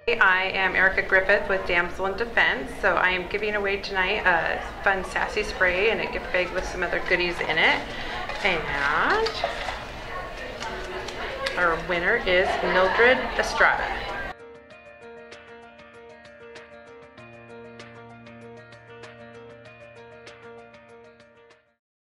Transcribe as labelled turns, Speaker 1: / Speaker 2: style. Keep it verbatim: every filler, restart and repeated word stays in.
Speaker 1: I am Erica Griffith with Damsel in Defense. So I am giving away tonight a fun sassy spray and a gift bag with some other goodies in it. And our winner is Mildred Estrada.